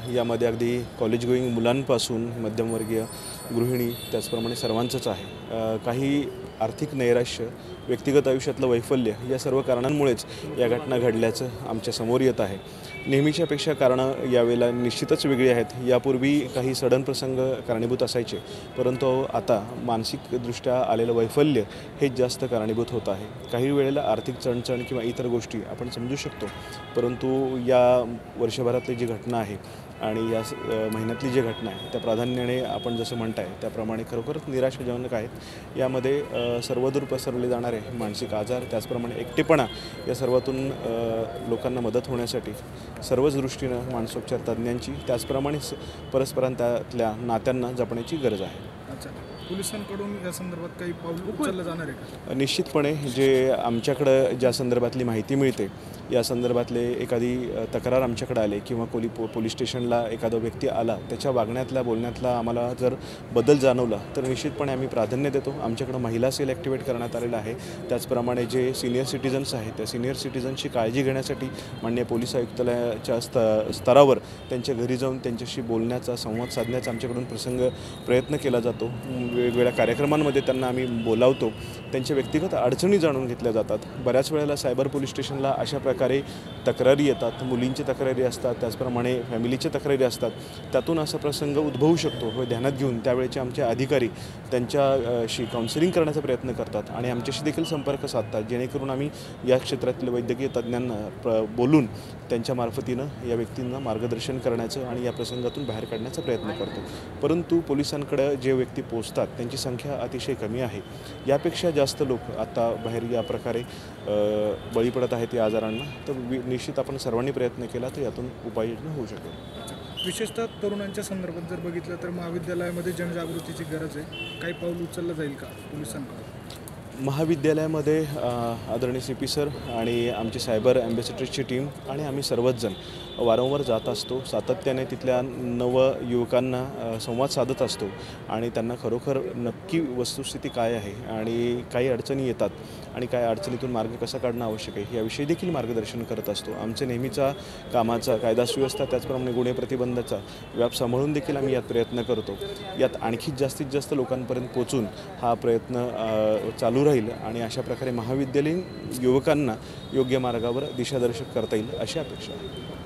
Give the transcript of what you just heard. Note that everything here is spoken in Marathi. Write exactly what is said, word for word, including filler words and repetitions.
यामध्ये अगदी कॉलेज गोईंग मुलांपासून मध्यमवर्गीय गृहिणी त्याचप्रमाणे सर्वांचंच आहे। काही आर्थिक नैराश्य, व्यक्तिगत आयुष्यातलं वैफल्य या सर्व कारणांमुळेच या घटना घडल्याचं आमच्या समोर येत आहे। नेहमीच्यापेक्षा कारणं यावेळेला निश्चितच वेगळी आहेत। यापूर्वी काही सडन प्रसंग कारणीभूत असायचे, परंतु आता मानसिकदृष्ट्या आलेलं वैफल्य हेच जास्त कारणीभूत होत आहे। काही वेळेला आर्थिक चणचण किंवा इतर गोष्टी आपण समजू शकतो, परंतु या वर्षभरातली जी घटना आहे आणि या महिन्यातली जी घटना आहे त्या प्राधान्याने आपण जसं म्हणताय त्याप्रमाणे खरोखरच निराशाजनक आहेत। यामध्ये सर्वदूर पसरले जाणारे मानसिक आजार, त्याचप्रमाणे एकटेपणा या सर्वातून लोकांना मदत होण्यासाठी सर्वच दृष्टीनं मानसोपचार तज्ज्ञांची त्याचप्रमाणे परस्परांतल्या नात्यांना जपण्याची गरज आहे। अच्छा, पोलिसांकडून या संदर्भात काही पाऊल उचललं जाणार आहे का? निश्चितपणे जे आमच्याकडं ज्या संदर्भातली माहिती मिळते या संदर्भातले एखादी तक्रार आमच्याकडे आले किंवा कोली पो पोलीस स्टेशनला एखादा व्यक्ती आला, त्याच्या वागण्यातल्या बोलण्यातला आम्हाला जर बदल जाणवला तर निश्चितपणे आम्ही प्राधान्य देतो। आमच्याकडं महिला सेल ॲक्टिवेट करण्यात आलेला आहे। त्याचप्रमाणे जे सिनियर सिटिझन्स आहेत त्या सिनियर सिटिझन्सची काळजी घेण्यासाठी माननीय पोलीस आयुक्तालयाच्या स्त स्तरावर त्यांच्या घरी जाऊन त्यांच्याशी बोलण्याचा, संवाद साधण्याचा आमच्याकडून प्रसंग प्रयत्न केला जातो। वेगवेगळ्या कार्यक्रमांमध्ये त्यांना आम्ही बोलावतो, त्यांच्या व्यक्तिगत अडचणी जाणून घेतल्या जातात। बऱ्याच वेळेला सायबर पोलीस स्टेशनला अशा प्रकारे तक्रारी येतात, मुलींची तक्रारी असतात, त्याचप्रमाणे फॅमिलीच्या तक्रारी असतात। त्यातून असा प्रसंग उद्भवू शकतो हे ध्यानात घेऊन त्यावेळेचे आमचे अधिकारी त्यांच्याशी काउन्सिलिंग करण्याचा प्रयत्न करतात आणि आमच्याशी देखील संपर्क साधतात, जेणेकरून आम्ही या क्षेत्रातील वैद्यकीय तज्ज्ञांना प्र बोलून त्यांच्या मार्फतीनं या व्यक्तींना मार्गदर्शन करण्याचं आणि या प्रसंगातून बाहेर काढण्याचा प्रयत्न करतो। परंतु पोलिसांकडे जे व्यक्ती पोचतात त्यांची संख्या अतिशय कमी आहे। यापेक्षा जास्त लोक आता बाहेर या प्रकारे बळी पडत आहेत या आजारांना, तर निश्चित आपण सर्वांनी प्रयत्न केला तर यातून उपाययोजना होऊ शकेल। विशेषतः तरुणांच्या संदर्भात जर बघितलं तर महाविद्यालयामध्ये जनजागृतीची गरज आहे, काही पाऊल उचललं जाईल का पोलिसांकडून? महाविद्यालयामध्ये आदरणीय सी पी सर आणि आमची सायबर ॲम्बॅसिडरची टीम आणि आम्ही सर्वच जण वारंवार जात असतो, सातत्याने तिथल्या नवयुवकांना संवाद साधत असतो आणि त्यांना खरोखर नक्की वस्तुस्थिती काय आहे आणि काही अडचणी येतात आणि काय अडचणीतून मार्ग कसा काढणं आवश्यक आहे याविषयी देखील मार्गदर्शन करत असतो। आमचे नेहमीचा कामाचा कायदा सुव्यवस्था त्याचप्रमाणे गुन्हे प्रतिबंधाचा व्याप सांभाळून देखील आम्ही यात प्रयत्न करतो। यात आणखी जास्तीत जास्त लोकांपर्यंत पोचून हा प्रयत्न चालू राहील आणि अशा प्रकारे महाविद्यालयीन युवकांना योग्य मार्गावर दिशादर्शक करता येईल अशी अपेक्षा आहे।